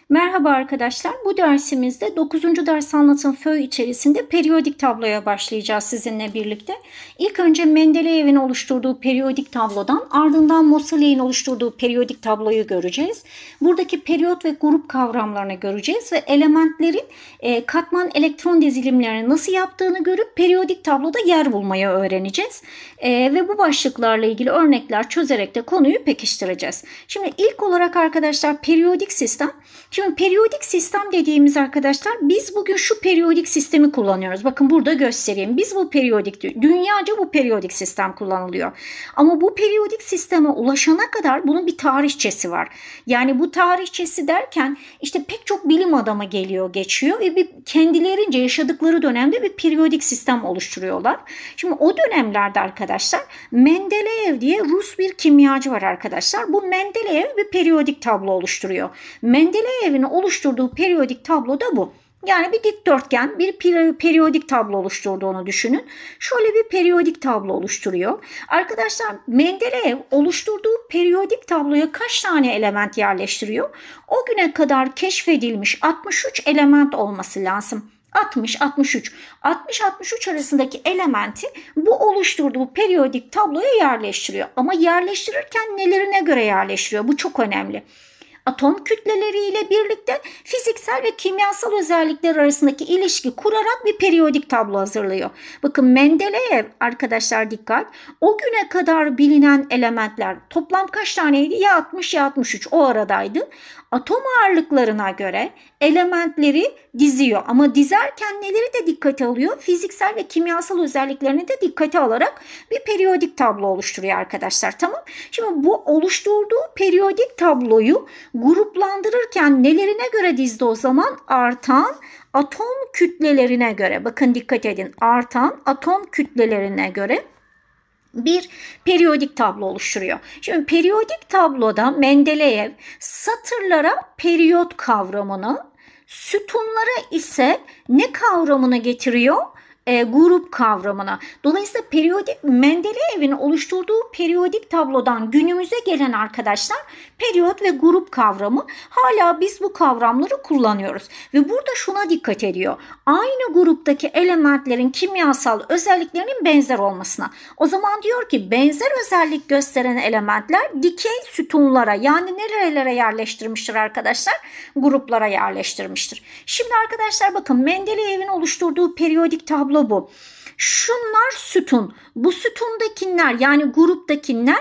Merhaba arkadaşlar. Bu dersimizde 9. ders anlatım föyü içerisinde periyodik tabloya başlayacağız sizinle birlikte. İlk önce Mendeleyev'in oluşturduğu periyodik tablodan ardından Moseley'in oluşturduğu periyodik tabloyu göreceğiz. Buradaki periyot ve grup kavramlarını göreceğiz ve elementlerin katman elektron dizilimlerini nasıl yaptığını görüp periyodik tabloda yer bulmayı öğreneceğiz. Ve bu başlıklarla ilgili örnekler çözerek de konuyu pekiştireceğiz. Şimdi ilk olarak arkadaşlar periyodik sistem. Şimdi periyodik sistem dediğimiz arkadaşlar biz bugün şu periyodik sistemi kullanıyoruz. Bakın burada göstereyim. Biz bu periyodik, dünyaca bu periyodik sistem kullanılıyor. Ama bu periyodik sisteme ulaşana kadar bunun bir tarihçesi var. Yani bu tarihçesi derken işte pek çok bilim adamı geliyor geçiyor ve bir kendilerince yaşadıkları dönemde bir periyodik sistem oluşturuyorlar. Şimdi o dönemlerde arkadaşlar Mendeleyev diye Rus bir kimyacı var arkadaşlar. Bu Mendeleyev bir periyodik tablo oluşturuyor. Mendeleyev'in oluşturduğu periyodik tablo da bu. Yani bir dikdörtgen, bir periyodik tablo oluşturduğunu düşünün. Şöyle bir periyodik tablo oluşturuyor. Arkadaşlar Mendeleyev oluşturduğu periyodik tabloya kaç tane element yerleştiriyor? O güne kadar keşfedilmiş 63 element olması lazım. 60-63. 60-63 arasındaki elementi bu oluşturduğu periyodik tabloya yerleştiriyor. Ama yerleştirirken nelerine göre yerleştiriyor? Bu çok önemli. Atom kütleleriyle birlikte fiziksel ve kimyasal özellikler arasındaki ilişki kurarak bir periyodik tablo hazırlıyor. Bakın Mendeleyev arkadaşlar dikkat. O güne kadar bilinen elementler toplam kaç taneydi? Ya 60 ya 63 o aradaydı. Atom ağırlıklarına göre elementleri diziyor ama dizerken neleri de dikkate alıyor? Fiziksel ve kimyasal özelliklerini de dikkate alarak bir periyodik tablo oluşturuyor arkadaşlar. Tamam. Şimdi bu oluşturduğu periyodik tabloyu gruplandırırken nelerine göre dizdi o zaman? Artan atom kütlelerine göre. Bakın dikkat edin. Artan atom kütlelerine göre bir periyodik tablo oluşturuyor. Şimdi periyodik tabloda Mendeleyev satırlara periyot kavramını, sütunlara ise ne kavramını getiriyor? Grup kavramına. Dolayısıyla Mendeleyev'in oluşturduğu periyodik tablodan günümüze gelen arkadaşlar periyot ve grup kavramı hala biz bu kavramları kullanıyoruz. Ve burada şuna dikkat ediyor. Aynı gruptaki elementlerin kimyasal özelliklerinin benzer olmasına. O zaman diyor ki benzer özellik gösteren elementler dikey sütunlara yani nerelere yerleştirmiştir arkadaşlar? Gruplara yerleştirmiştir. Şimdi arkadaşlar bakın Mendeleyev'in oluşturduğu periyodik tablo bu. Şunlar sütun. Bu sütundakiler yani gruptakiler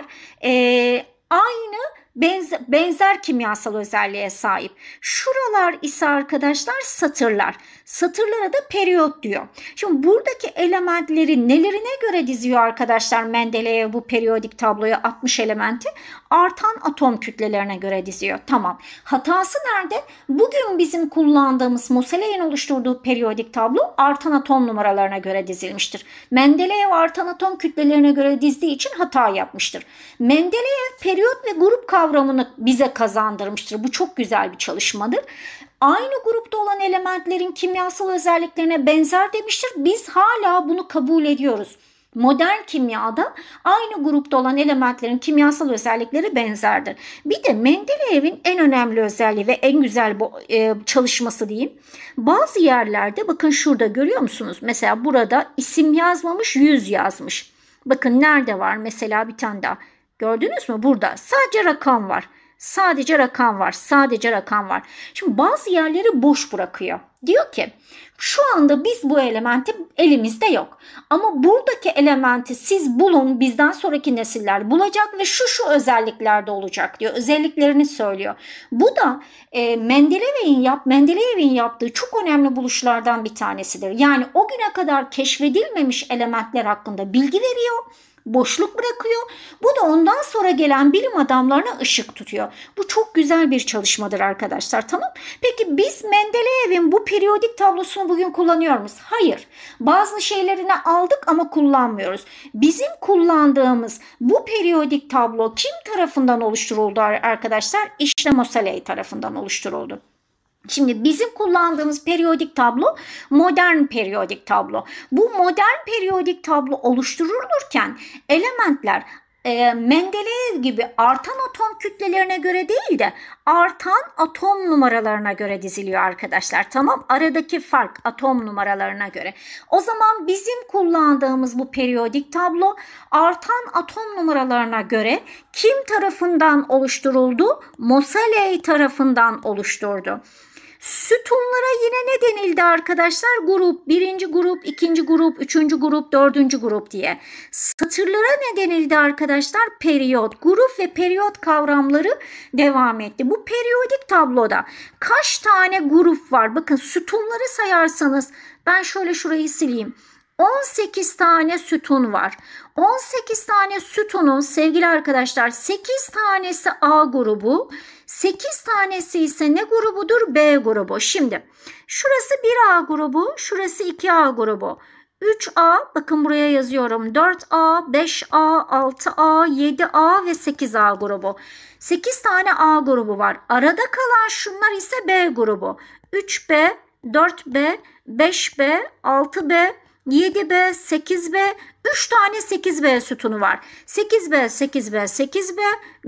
aynı benzer kimyasal özelliğe sahip. Şuralar ise arkadaşlar satırlar. Satırlara da periyot diyor. Şimdi buradaki elementleri nelerine göre diziyor arkadaşlar Mendeleyev bu periyodik tabloya 60 elementi? Artan atom kütlelerine göre diziyor. Tamam. Hatası nerede? Bugün bizim kullandığımız Moseley'in oluşturduğu periyodik tablo artan atom numaralarına göre dizilmiştir. Mendeleyev artan atom kütlelerine göre dizdiği için hata yapmıştır. Mendeleyev periyot ve grup kavramını bize kazandırmıştır. Bu çok güzel bir çalışmadır. Aynı grupta olan elementlerin kimyasal özelliklerine benzer demiştir. Biz hala bunu kabul ediyoruz. Modern kimyada aynı grupta olan elementlerin kimyasal özellikleri benzerdir. Bir de Mendeleyev'in en önemli özelliği ve en güzel çalışması diyeyim. Bazı yerlerde bakın şurada görüyor musunuz? Mesela burada isim yazmamış 100 yazmış. Bakın nerede var mesela bir tane daha. Gördünüz mü? Burada sadece rakam var. Sadece rakam var. Sadece rakam var. Şimdi bazı yerleri boş bırakıyor. Diyor ki şu anda biz bu elementi elimizde yok. Ama buradaki elementi siz bulun bizden sonraki nesiller bulacak ve şu özelliklerde olacak diyor. Özelliklerini söylüyor. Bu da Mendeleyev'in yaptığı çok önemli buluşlardan bir tanesidir. Yani o güne kadar keşfedilmemiş elementler hakkında bilgi veriyor. Boşluk bırakıyor. Bu da ondan sonra gelen bilim adamlarına ışık tutuyor. Bu çok güzel bir çalışmadır arkadaşlar. Tamam. Peki biz Mendeleyev'in bu periyodik tablosunu bugün kullanıyor muyuz? Hayır. Bazı şeylerini aldık ama kullanmıyoruz. Bizim kullandığımız bu periyodik tablo kim tarafından oluşturuldu arkadaşlar? İşte Moseley tarafından oluşturuldu. Şimdi bizim kullandığımız periyodik tablo modern periyodik tablo. Bu modern periyodik tablo oluşturulurken elementler Mendeleyev gibi artan atom kütlelerine göre değil de artan atom numaralarına göre diziliyor arkadaşlar. Tamam, aradaki fark atom numaralarına göre. O zaman bizim kullandığımız bu periyodik tablo artan atom numaralarına göre kim tarafından oluşturuldu? Moseley tarafından oluşturdu. Sütunlara yine ne denildi arkadaşlar? Grup, birinci grup, ikinci grup, üçüncü grup, dördüncü grup diye. Satırlara ne denildi arkadaşlar? Periyot. Grup ve periyot kavramları devam etti. Bu periyodik tabloda kaç tane grup var? Bakın sütunları sayarsanız ben şöyle şurayı sileyim. 18 tane sütun var. 18 tane sütunun sevgili arkadaşlar 8 tanesi A grubu, 8 tanesi ise ne grubudur? B grubu. Şimdi şurası 1A grubu, şurası 2A grubu. 3A, bakın buraya yazıyorum. 4A, 5A, 6A, 7A ve 8A grubu. 8 tane A grubu var. Arada kalan şunlar ise B grubu. 3B, 4B, 5B, 6B, 7B, 8B, 3 tane 8B sütunu var. 8B, 8B, 8B,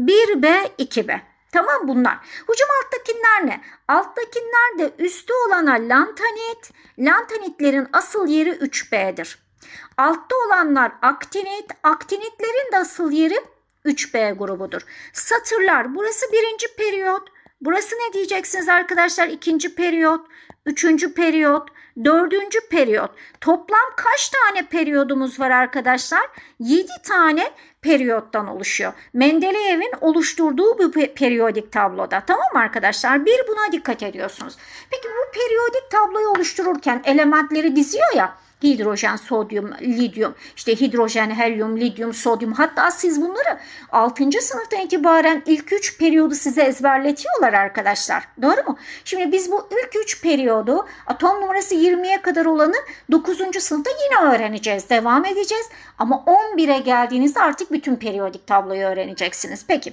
1B, 2B. Tamam bunlar. Hocam alttakiler ne? Alttakiler de üstü olana lantanit. Lantanitlerin asıl yeri 3B'dir. Altta olanlar aktinit. Aktinitlerin de asıl yeri 3B grubudur. Satırlar. Burası birinci periyot. Burası ne diyeceksiniz arkadaşlar? İkinci periyot. Üçüncü periyot. Dördüncü periyot. Toplam kaç tane periyodumuz var arkadaşlar? 7 tane periyottan oluşuyor. Mendeleyev'in oluşturduğu bu periyodik tabloda. Tamam mı arkadaşlar? Bir buna dikkat ediyorsunuz. Peki bu periyodik tabloyu oluştururken elementleri diziyor ya. Hidrojen, sodyum, lityum, işte hidrojen, helyum, lityum, sodyum. Hatta siz bunları 6. sınıftan itibaren ilk 3 periyodu size ezberletiyorlar arkadaşlar. Doğru mu? Şimdi biz bu ilk 3 periyodu atom numarası 20'ye kadar olanı 9. sınıfta yine öğreneceğiz. Devam edeceğiz. Ama 11'e geldiğinizde artık bütün periyodik tabloyu öğreneceksiniz. Peki.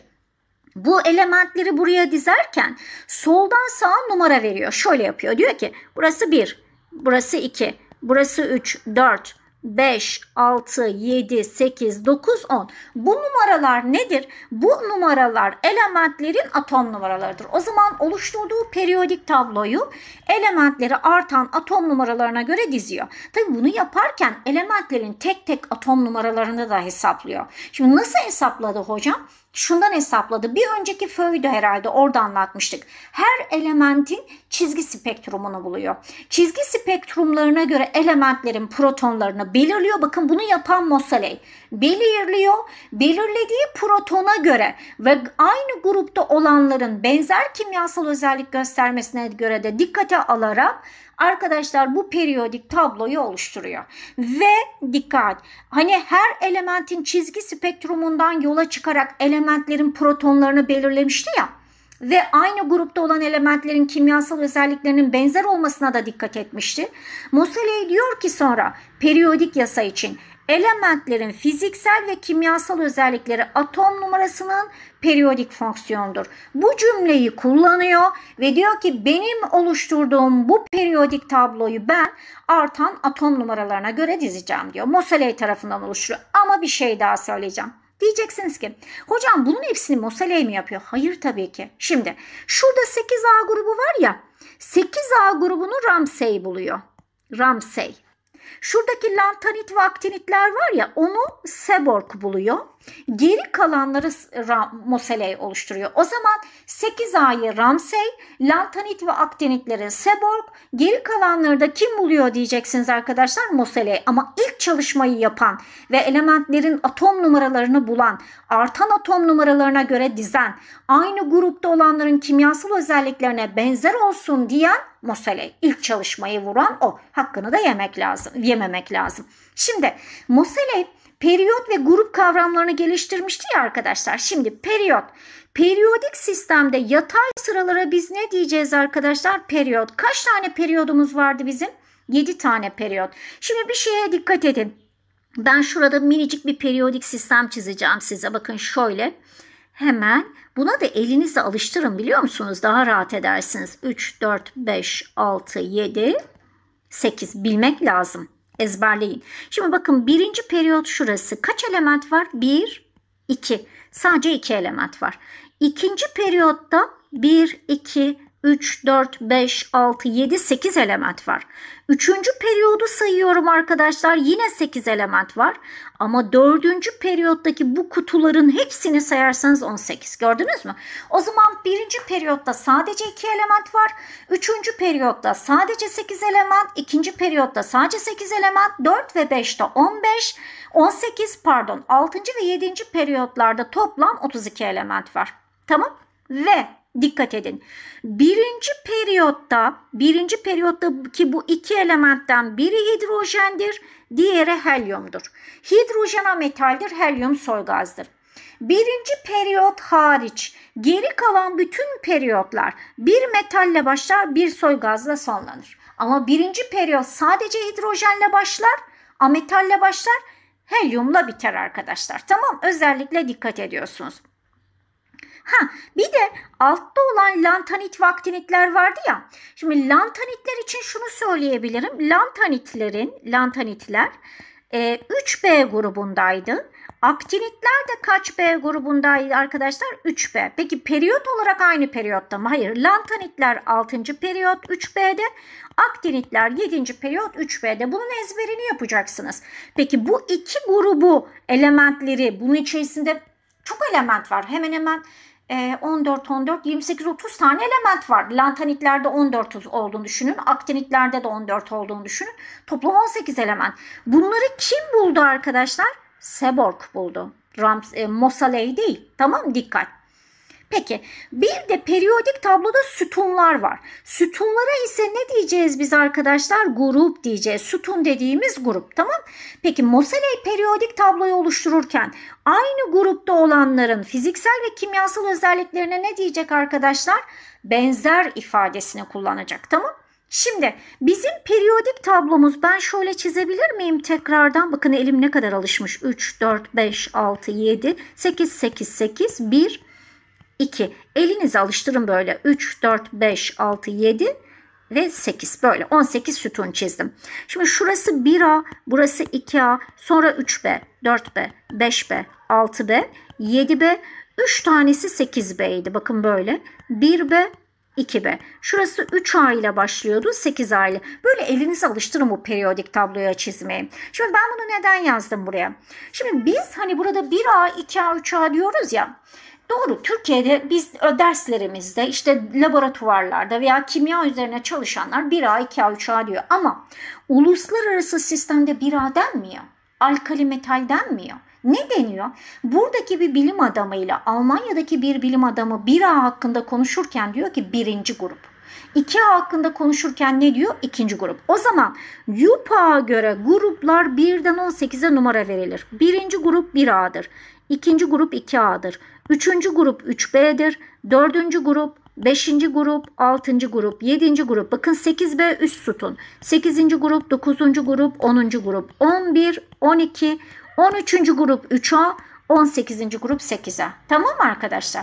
Bu elementleri buraya dizerken soldan sağa numara veriyor. Şöyle yapıyor. Diyor ki burası 1, burası 2. Burası 3, 4, 5, 6, 7, 8, 9, 10. Bu numaralar nedir? Bu numaralar elementlerin atom numaralarıdır. O zaman oluşturduğu periyodik tabloyu elementleri artan atom numaralarına göre diziyor. Tabii bunu yaparken elementlerin tek tek atom numaralarını da hesaplıyor. Şimdi nasıl hesapladı hocam? Şundan hesapladı. Bir önceki föyde herhalde orada anlatmıştık. Her elementin çizgi spektrumunu buluyor. Çizgi spektrumlarına göre elementlerin protonlarını belirliyor. Bakın bunu yapan Moseley belirliyor. Belirlediği protona göre ve aynı grupta olanların benzer kimyasal özellik göstermesine göre de dikkate alarak arkadaşlar bu periyodik tabloyu oluşturuyor. Ve dikkat, hani her elementin çizgi spektrumundan yola çıkarak elementlerin protonlarını belirlemişti ya ve aynı grupta olan elementlerin kimyasal özelliklerinin benzer olmasına da dikkat etmişti. Moseley diyor ki sonra periyodik yasa için elementlerin fiziksel ve kimyasal özellikleri atom numarasının periyodik fonksiyonudur. Bu cümleyi kullanıyor ve diyor ki benim oluşturduğum bu periyodik tabloyu ben artan atom numaralarına göre dizeceğim diyor. Moseley tarafından oluşturuyor. Ama bir şey daha söyleyeceğim. Diyeceksiniz ki hocam bunun hepsini Moseley mi yapıyor? Hayır tabii ki. Şimdi şurada 8A grubu var ya, 8A grubunu Ramsey buluyor. Ramsey. Şuradaki lantanit ve aktinitler var ya onu Seborg buluyor. Geri kalanları Moseley oluşturuyor. O zaman 8A'yı Ramsey, lantanit ve aktinitleri Seborg, geri kalanları da kim buluyor diyeceksiniz arkadaşlar? Moseley. Ama ilk çalışmayı yapan ve elementlerin atom numaralarını bulan, artan atom numaralarına göre dizen, aynı grupta olanların kimyasal özelliklerine benzer olsun diyen Moseley. İlk çalışmayı vuran o. Hakkını da yememek lazım. Şimdi Moseley periyot ve grup kavramlarını geliştirmişti ya arkadaşlar. Şimdi periyot. Periyodik sistemde yatay sıralara biz ne diyeceğiz arkadaşlar? Periyot. Kaç tane periyodumuz vardı bizim? 7 tane periyot. Şimdi bir şeye dikkat edin. Ben şurada minicik bir periyodik sistem çizeceğim size. Bakın şöyle. Hemen buna da elinizle alıştırın biliyor musunuz? Daha rahat edersiniz. 3, 4, 5, 6, 7, 8 bilmek lazım. Ezberleyin. Şimdi bakın birinci periyot şurası. Kaç element var? 1, 2. Sadece 2 element var. İkinci periyotta 1, 2, 3, 4, 5, 6, 7, 8 element var. Üçüncü periyodu sayıyorum arkadaşlar. Yine 8 element var. Ama dördüncü periyottaki bu kutuların hepsini sayarsanız 18. Gördünüz mü? O zaman birinci periyotta sadece 2 element var. Üçüncü periyotta sadece 8 element. İkinci periyotta sadece 8 element. 4 ve 5'te 15, 18 pardon. 6. ve 7. periyotlarda toplam 32 element var. Tamam. Ve dikkat edin. Birinci periyottaki bu iki elementten biri hidrojendir, diğeri helyumdur. Hidrojen ametaldir, helyum soy gazdır. Birinci periyot hariç geri kalan bütün periyotlar bir metalle başlar, bir soy gazla sonlanır. Ama birinci periyot sadece hidrojenle başlar, ametalle başlar, helyumla biter arkadaşlar. Tamam, özellikle dikkat ediyorsunuz. Bir de altta olan lantanit ve aktinitler vardı ya. Şimdi lantanitler için şunu söyleyebilirim. Lantanitler 3B grubundaydı. Aktinitler de kaç B grubundaydı arkadaşlar? 3B. Peki periyot olarak aynı periyotta mı? Hayır. Lantanitler 6. periyot 3B'de. Aktinitler 7. periyot 3B'de. Bunun ezberini yapacaksınız. Peki bu iki grubu elementleri, bunun içerisinde çok element var. Hemen hemen 14, 28, 30 tane element var. Lantanitlerde 14 olduğunu düşünün. Aktinitlerde de 14 olduğunu düşünün. Toplam 18 element. Bunları kim buldu arkadaşlar? Seborg buldu. Moseley değil. Tamam, dikkat. Peki bir de periyodik tabloda sütunlar var. Sütunlara ise ne diyeceğiz biz arkadaşlar? Grup diyeceğiz. Sütun dediğimiz grup, tamam. Peki Moseley periyodik tabloyu oluştururken aynı grupta olanların fiziksel ve kimyasal özelliklerine ne diyecek arkadaşlar? Benzer ifadesini kullanacak, tamam. Şimdi bizim periyodik tablomuz, ben şöyle çizebilir miyim tekrardan? Bakın elim ne kadar alışmış. 3, 4, 5, 6, 7, 8, 8, 8, 1, 2. Elinizi alıştırın böyle. 3, 4, 5, 6, 7 ve 8. Böyle 18 sütun çizdim. Şimdi şurası 1A, burası 2A, sonra 3B, 4B, 5B, 6B, 7B, 3 tanesi 8B'ydi. Bakın böyle. 1B, 2B. Şurası 3A ile başlıyordu, 8A ile. Böyle elinizi alıştırın bu periyodik tabloya çizmeye. Şimdi ben bunu neden yazdım buraya? Şimdi biz hani burada 1A, 2A, 3A diyoruz ya. Doğru, Türkiye'de biz derslerimizde işte laboratuvarlarda veya kimya üzerine çalışanlar 1A, 2A, 3A diyor. Ama uluslararası sistemde 1A denmiyor. Alkali metal denmiyor. Ne deniyor? Buradaki bir bilim adamıyla Almanya'daki bir bilim adamı 1A hakkında konuşurken diyor ki birinci grup. 2A hakkında konuşurken ne diyor? İkinci grup. O zaman YUPA'ya göre gruplar 1'den 18'e numara verilir. Birinci grup 1A'dır. İkinci grup 2A'dır. Üçüncü grup 3B'dir. Dördüncü grup, beşinci grup, altıncı grup, yedinci grup. Bakın 8B üst sütun. 8. grup, 9. grup, 10. grup, 11, 12, 13. grup 3A, 18. grup 8A. Tamam mı arkadaşlar?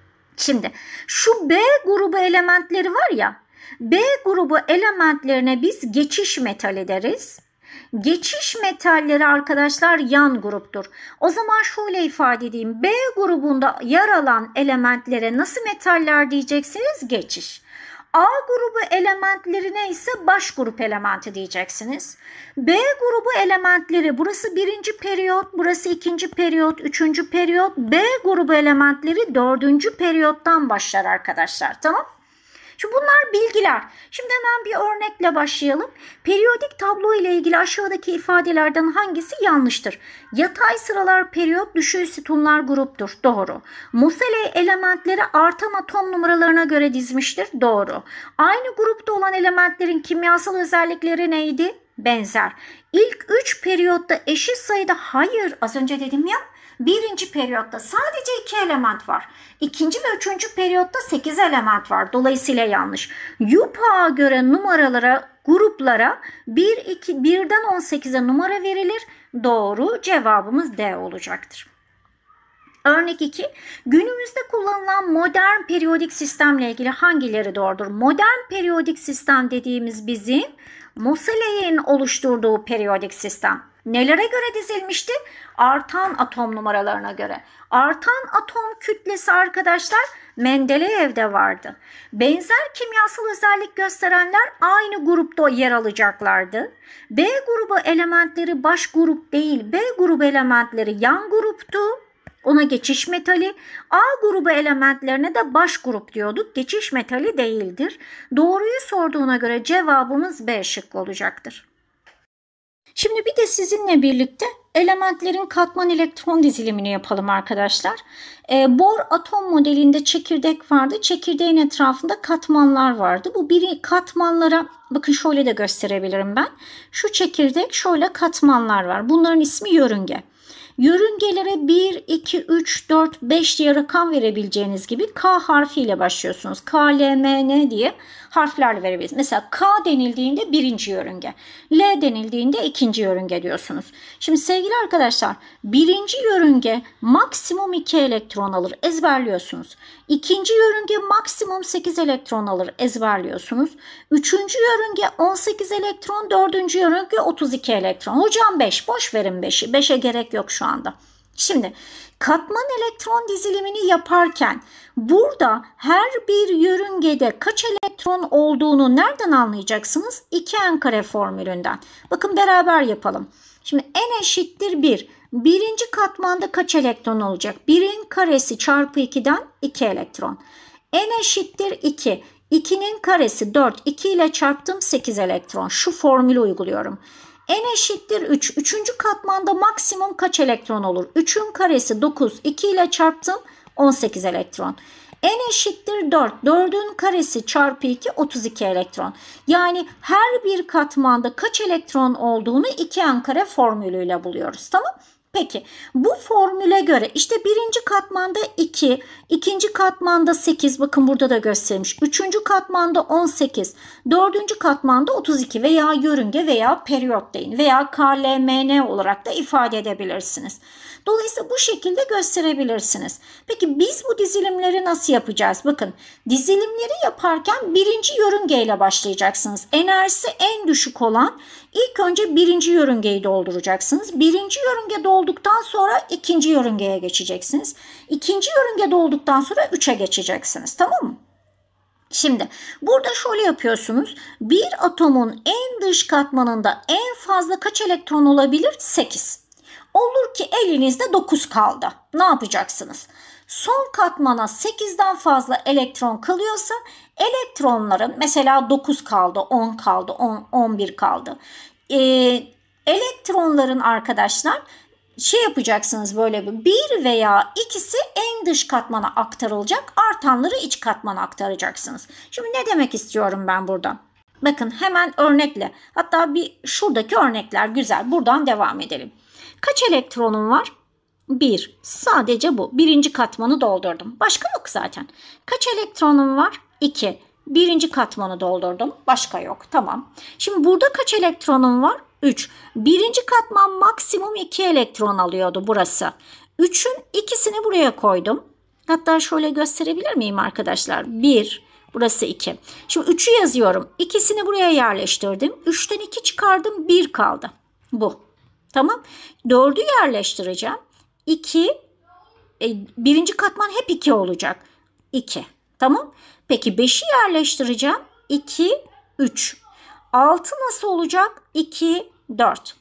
Şimdi şu B grubu elementleri var ya, B grubu elementlerine biz geçiş metali deriz. Geçiş metalleri arkadaşlar yan gruptur. O zaman şöyle ifade edeyim. B grubunda yer alan elementlere nasıl metaller diyeceksiniz? Geçiş. A grubu elementlerine ise baş grup elementi diyeceksiniz. B grubu elementleri, burası birinci periyot, burası ikinci periyot, üçüncü periyot. B grubu elementleri dördüncü periyottan başlar arkadaşlar. Tamam. Şimdi bunlar bilgiler. Şimdi hemen bir örnekle başlayalım. Periyodik tablo ile ilgili aşağıdaki ifadelerden hangisi yanlıştır? Yatay sıralar periyot, düşey sütunlar gruptur. Doğru. Moseley elementleri artan atom numaralarına göre dizmiştir. Doğru. Aynı grupta olan elementlerin kimyasal özellikleri neydi? Benzer. İlk 3 periyotta eşit sayıda, hayır, az önce dedim ya. Birinci periyotta sadece 2 element var. İkinci ve üçüncü periyotta 8 element var. Dolayısıyla yanlış. YUPA'ya göre numaralara, gruplara 1'den 18'e numara verilir. Doğru, cevabımız D olacaktır. Örnek 2. Günümüzde kullanılan modern periyodik sistemle ilgili hangileri doğrudur? Modern periyodik sistem dediğimiz bizim Moseley'in oluşturduğu periyodik sistem. Nelere göre dizilmişti? Artan atom numaralarına göre. Artan atom kütlesi arkadaşlar Mendeleyev'de vardı. Benzer kimyasal özellik gösterenler aynı grupta yer alacaklardı. B grubu elementleri baş grup değil, B grubu elementleri yan gruptu. Ona geçiş metali. A grubu elementlerine de baş grup diyorduk. Geçiş metali değildir. Doğruyu sorduğuna göre cevabımız B şıkkı olacaktır. Şimdi bir de sizinle birlikte elementlerin katman elektron dizilimini yapalım arkadaşlar. Bor atom modelinde çekirdek vardı. Çekirdeğin etrafında katmanlar vardı. Bu biri katmanlara bakın şöyle de gösterebilirim ben. Şu çekirdek şöyle katmanlar var. Bunların ismi yörünge. Yörüngelere 1, 2, 3, 4, 5 diye rakam verebileceğiniz gibi K harfiyle başlıyorsunuz. K, L, M, N diye harflerle verebilirsiniz. Mesela K denildiğinde birinci yörünge, L denildiğinde ikinci yörünge diyorsunuz. Şimdi sevgili arkadaşlar, birinci yörünge maksimum 2 elektron alır, ezberliyorsunuz. İkinci yörünge maksimum 8 elektron alır, ezberliyorsunuz. Üçüncü yörünge 18 elektron, dördüncü yörünge 32 elektron. Hocam 5, boş verin 5'i, 5'e gerek yok şu anda. Şimdi katman elektron dizilimini yaparken burada her bir yörüngede kaç elektron olduğunu nereden anlayacaksınız? 2n kare formülünden. Bakın beraber yapalım. Şimdi n eşittir 1. Birinci katmanda kaç elektron olacak? 1'in karesi çarpı 2'den 2 elektron. N eşittir 2. 2'nin karesi 4. 2 ile çarptım 8 elektron. Şu formülü uyguluyorum. N eşittir 3. Üçüncü katmanda maksimum kaç elektron olur? 3'ün karesi 9. 2 ile çarptım 18 elektron. N eşittir 4. 4'ün karesi çarpı 2 32 elektron. Yani her bir katmanda kaç elektron olduğunu 2n kare formülüyle buluyoruz. Tamam? Peki bu formüle göre işte birinci katmanda 2, ikinci katmanda 8, bakın burada da göstermiş. Üçüncü katmanda 18, dördüncü katmanda 32 veya yörünge veya periyot deyin veya KLMN olarak da ifade edebilirsiniz. Dolayısıyla bu şekilde gösterebilirsiniz. Peki biz bu dizilimleri nasıl yapacağız? Bakın dizilimleri yaparken birinci yörüngeyle başlayacaksınız. Enerjisi en düşük olan ilk önce birinci yörüngeyi dolduracaksınız. Birinci yörünge dolduktan sonra ikinci yörüngeye geçeceksiniz. İkinci yörünge dolduktan sonra 3'e geçeceksiniz. Tamam mı? Şimdi burada şöyle yapıyorsunuz. Bir atomun en dış katmanında en fazla kaç elektron olabilir? 8. Olur ki elinizde 9 kaldı. Ne yapacaksınız? Son katmana 8'den fazla elektron kalıyorsa elektronların mesela 9 kaldı, 10 kaldı, 11 kaldı. Elektronların arkadaşlar yapacaksınız böyle bir veya ikisi en dış katmana aktarılacak. Artanları iç katmana aktaracaksınız. Şimdi ne demek istiyorum ben buradan? Bakın hemen örnekle. Hatta şuradaki örnekler güzel. Buradan devam edelim. Kaç elektronum var? 1. Sadece bu. Birinci katmanı doldurdum. Başka yok zaten. Kaç elektronum var? 2. Birinci katmanı doldurdum. Başka yok. Tamam. Şimdi burada kaç elektronum var? 3. Birinci katman maksimum 2 elektron alıyordu burası. 3'ün ikisini buraya koydum. Hatta şöyle gösterebilir miyim arkadaşlar? 1. Burası 2. Şimdi 3'ü yazıyorum. İkisini buraya yerleştirdim. 3'ten 2 çıkardım. 1 kaldı. Bu. Tamam. 4'ü yerleştireceğim. 2. Birinci katman hep 2 olacak. 2. Tamam. Peki 5'i yerleştireceğim. 2, 3. 6 nasıl olacak? 2, 4.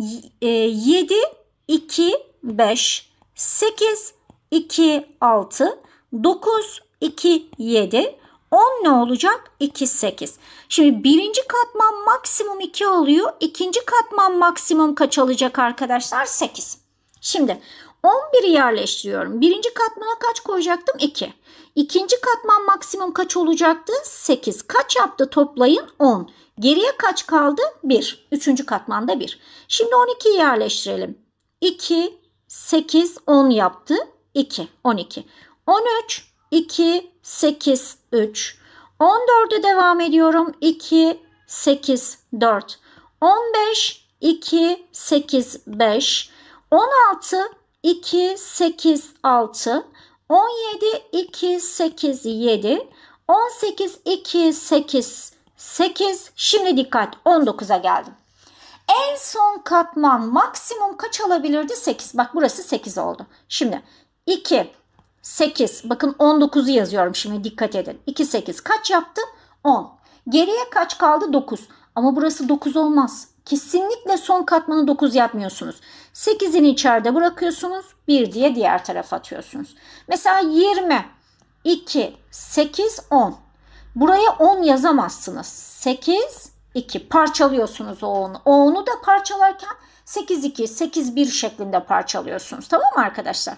7, 2, 5. 8, 2, 6. 9, 2, 7. 10 ne olacak? 2, 8. Şimdi birinci katman maksimum 2 alıyor. İkinci katman maksimum kaç alacak arkadaşlar? 8. Şimdi 11'i yerleştiriyorum. Birinci katmana kaç koyacaktım? 2. İkinci katman maksimum kaç olacaktı? 8. Kaç yaptı toplayın? 10. Geriye kaç kaldı? 1. Üçüncü katmanda 1. Şimdi 12'yi yerleştirelim. 2, 8, 10 yaptı. 2, 12. 13, 2, 8, 3. 14'e devam ediyorum. 2, 8, 4. 15, 2, 8, 5. 16, 2, 8, 6. 17, 2, 8, 7. 18, 2, 8, 8. Şimdi dikkat, 19'a geldim. En son katman maksimum kaç alabilirdi? 8. Bak burası 8 oldu. Şimdi 2, 8. Bakın 19'u yazıyorum şimdi, dikkat edin. 2, 8 kaç yaptı? 10. Geriye kaç kaldı? 9. Ama burası 9 olmaz. Kesinlikle son katmanı 9 yapmıyorsunuz. 8'ini içeride bırakıyorsunuz. 1 diye diğer tarafa atıyorsunuz. Mesela 20, 2, 8, 10. Buraya 10 yazamazsınız. 8, 2 parçalıyorsunuz o 10'u. O 10'u da parçalarken 8, 2, 8, 1 şeklinde parçalıyorsunuz. Tamam mı arkadaşlar?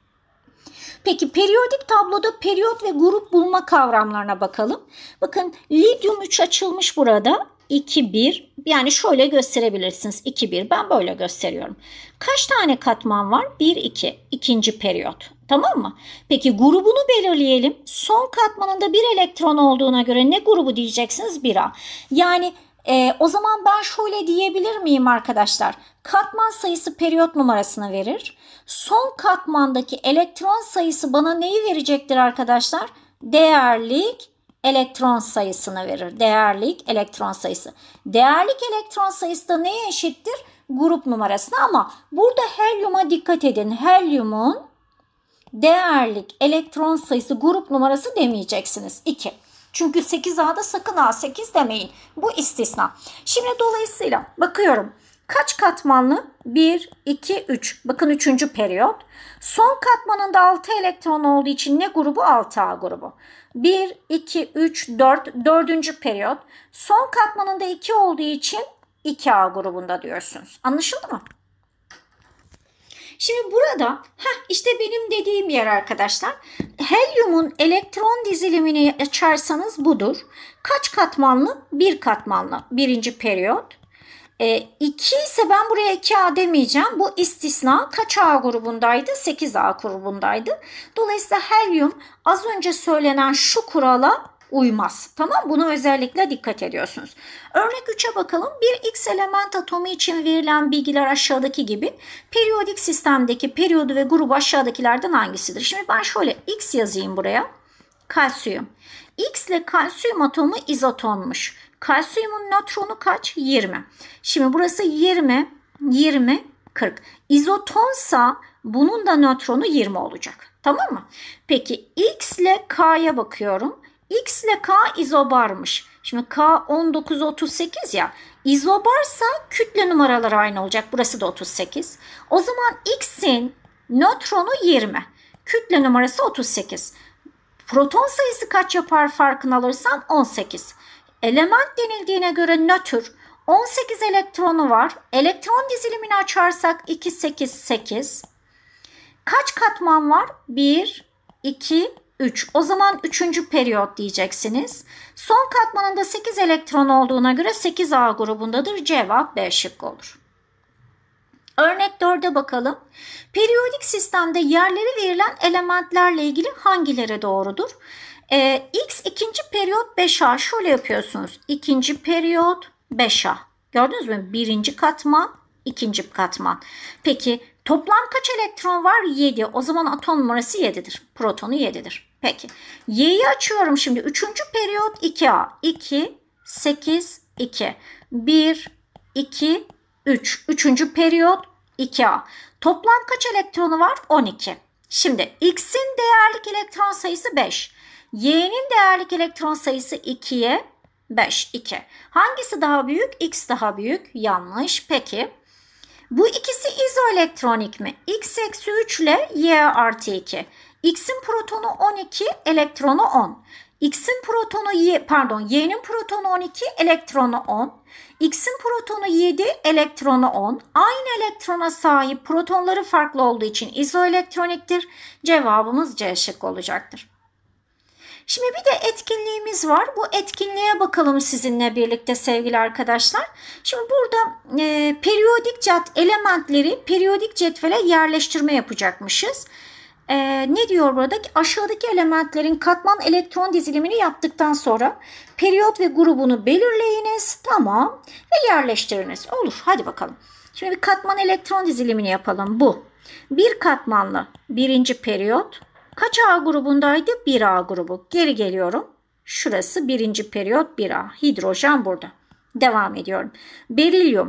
Peki periyodik tabloda periyot ve grup bulma kavramlarına bakalım. Bakın lityum 3 açılmış burada. 2, 1. Yani şöyle gösterebilirsiniz. 2, 1. Ben böyle gösteriyorum. Kaç tane katman var? 1, 2. İkinci periyot. Tamam mı? Peki grubunu belirleyelim. Son katmanında bir elektron olduğuna göre ne grubu diyeceksiniz? 1A. Yani o zaman ben şöyle diyebilir miyim arkadaşlar? Katman sayısı periyot numarasını verir. Son katmandaki elektron sayısı bana neyi verecektir arkadaşlar? Değerlik elektron sayısını verir. Değerlik elektron sayısı. Değerlik elektron sayısı da neye eşittir? Grup numarasına, ama burada helyuma dikkat edin. Helyumun değerlik elektron sayısı grup numarası demeyeceksiniz. 2. Çünkü 8A'da sakın A8 demeyin. Bu istisna. Şimdi dolayısıyla bakıyorum. Kaç katmanlı? 1, 2, 3. Bakın 3. periyot. Son katmanında 6 elektron olduğu için ne grubu? 6A grubu. 1, 2, 3, 4. 4. periyot. Son katmanında 2 olduğu için 2A grubunda diyorsunuz. Anlaşıldı mı? Şimdi burada işte benim dediğim yer arkadaşlar. Helyumun elektron dizilimini açarsanız budur. Kaç katmanlı? 1 katmanlı. 1. periyot. 2 ise ben buraya 2A demeyeceğim. Bu istisna. Kaç A grubundaydı? 8A grubundaydı. Dolayısıyla helyum az önce söylenen şu kurala uymaz. Tamam, bunu özellikle dikkat ediyorsunuz. Örnek 3'e bakalım. Bir X element atomu için verilen bilgiler aşağıdaki gibi. Periyodik sistemdeki periyodu ve grubu aşağıdakilerden hangisidir? Şimdi ben şöyle X yazayım buraya. Kalsiyum. X ile kalsiyum atomu izotonmuş. Kalsiyumun nötronu kaç? 20. Şimdi burası 20, 20, 40. İzotonsa bunun da nötronu 20 olacak. Tamam mı? Peki X ile K'ya bakıyorum. X ile K izobarmış. Şimdi K 19, 38 ya. İzobarsa kütle numaraları aynı olacak. Burası da 38. O zaman X'in nötronu 20. Kütle numarası 38. Proton sayısı kaç yapar farkını alırsan 18. Element denildiğine göre nötr. 18 elektronu var. Elektron dizilimini açarsak 2, 8, 8. Kaç katman var? 1, 2, 3. O zaman 3. periyot diyeceksiniz. Son katmanında 8 elektron olduğuna göre 8A grubundadır. Cevap B şıkkı olur. Örnek 4'e bakalım. Periyodik sistemde yerleri verilen elementlerle ilgili hangileri doğrudur? X ikinci periyot 5A. Şöyle yapıyorsunuz. İkinci periyot 5A. Gördünüz mü? Birinci katman, ikinci katman. Peki toplam kaç elektron var? 7. O zaman atom numarası 7'dir. Protonu 7'dir. Peki. Y'yi açıyorum şimdi. Üçüncü periyot 2A. 2, 8, 2. 1, 2, 3. Üçüncü periyot 2A. Toplam kaç elektronu var? 12. Şimdi X'in değerlik elektron sayısı 5. Y'nin değerlik elektron sayısı 2'ye 5, 2. Hangisi daha büyük? X daha büyük. Yanlış. Peki. Bu ikisi izoelektronik mi? X eksi 3 ile Y artı 2. X'in protonu 12, elektronu 10. Y'nin protonu 12, elektronu 10. X'in protonu 7, elektronu 10. Aynı elektrona sahip, protonları farklı olduğu için izoelektroniktir. Cevabımız C şıkkı olacaktır. Şimdi bir de etkinliğimiz var. Bu etkinliğe bakalım sizinle birlikte sevgili arkadaşlar. Şimdi burada periyodik elementleri periyodik cetvele yerleştirme yapacakmışız. Ne diyor burada? Aşağıdaki elementlerin katman elektron dizilimini yaptıktan sonra periyot ve grubunu belirleyiniz. Tamam. Ve yerleştiriniz. Olur. Hadi bakalım. Şimdi bir katman elektron dizilimini yapalım. Bu. Bir katmanlı birinci periyot. Kaç A grubundaydı? 1A grubu. Geri geliyorum. Şurası birinci periyot 1A. Hidrojen burada. Devam ediyorum. Berilyum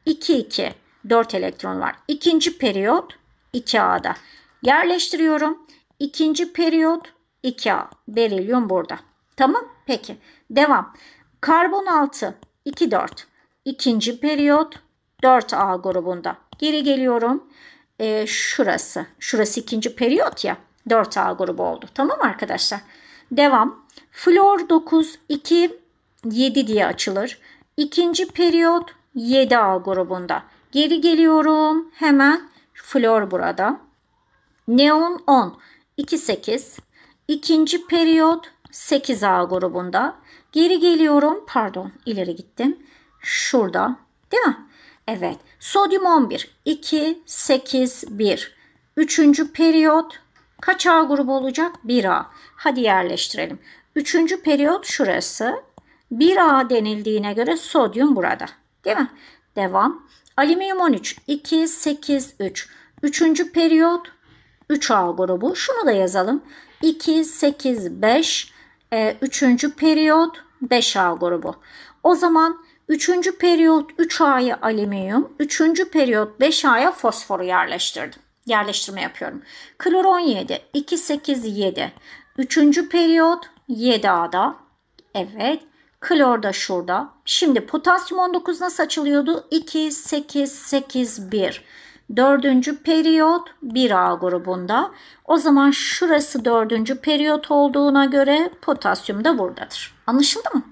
2, 2. 4 elektron var. İkinci periyot 2A'da. Yerleştiriyorum. İkinci periyot 2A. Berilyum burada. Tamam. Peki. Devam. Karbon 6. 2, 4. İkinci periyot 4A grubunda. Geri geliyorum. Şurası. Şurası ikinci periyot ya. 4A grubu oldu. Tamam arkadaşlar. Devam. Flor 9, 2, 7 diye açılır. İkinci periyot 7A grubunda. Geri geliyorum. Hemen flor burada. Neon 10, 2, 8. İkinci periyot 8A grubunda. Geri geliyorum. Pardon, ileri gittim. Şurada. Değil mi? Evet. Sodyum 11, 2, 8, 1. Üçüncü periyot kaç A grubu olacak? 1A. Hadi yerleştirelim. Üçüncü periyot şurası. 1A denildiğine göre sodyum burada. Değil mi? Devam. Alüminyum 13, 2, 8, 3. Üçüncü periyot 3A grubu. Şunu da yazalım. 2, 8, 5. Üçüncü periyot 5A grubu. O zaman üçüncü periyot 3A'ya alüminyum, üçüncü periyot 5A'ya fosforu yerleştirdim. Yerleştirme yapıyorum. Klor 17, 2, 8, 7. Üçüncü periyot 7A'da. Evet. Klor da şurada. Şimdi potasyum 19 nasıl açılıyordu? 2, 8, 8, 1. Dördüncü periyot 1A grubunda. O zaman şurası dördüncü periyot olduğuna göre potasyum da buradadır. Anlaşıldı mı?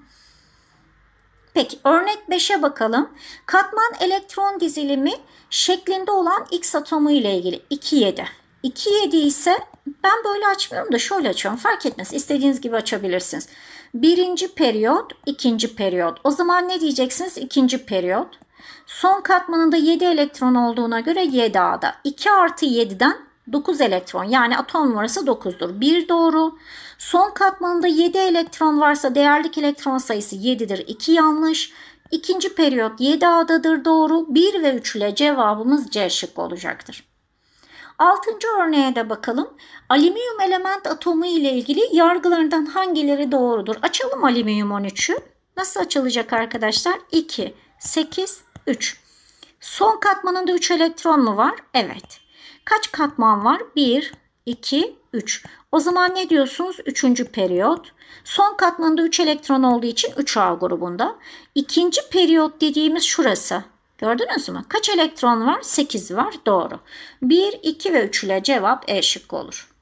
Peki örnek 5'e bakalım. Katman elektron dizilimi şeklinde olan X atomu ile ilgili 2, 7. 2, 7 ise ben böyle açmıyorum da şöyle açıyorum. Fark etmez. İstediğiniz gibi açabilirsiniz. Birinci periyot, ikinci periyot. O zaman ne diyeceksiniz? İkinci periyot. Son katmanında 7 elektron olduğuna göre 7A'da. 2 artı 7'den 9 elektron, yani atom numarası 9'dur. 1 doğru. Son katmanında 7 elektron varsa değerlik elektron sayısı 7'dir. 2 yanlış. İkinci periyot 7A'dadır doğru. 1 ve 3 ile cevabımız C şıkkı olacaktır. 6. örneğe de bakalım. Alüminyum element atomu ile ilgili yargılarından hangileri doğrudur? Açalım alüminyum 13'ü. Nasıl açılacak arkadaşlar? 2, 8, 3. Son katmanında 3 elektron mu var? Evet. Kaç katman var? 1, 2, 3. O zaman ne diyorsunuz? 3. periyot. Son katmanında 3 elektron olduğu için 3A grubunda. İkinci periyot dediğimiz şurası. Gördünüz mü? Kaç elektron var? 8 var. Doğru. 1, 2 ve 3 ile cevap E şıkkı olur.